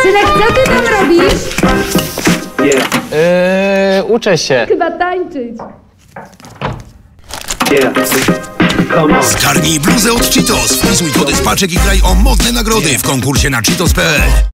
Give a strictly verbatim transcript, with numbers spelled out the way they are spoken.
Synek, co ty tam robisz? Yeah. Yy, uczę się. Chyba tańczyć. Yeah. Come on. Zgarnij bluzę od Cheetos. Wpisuj kody z paczek i graj o modne nagrody w konkursie na cheetos kropka p l.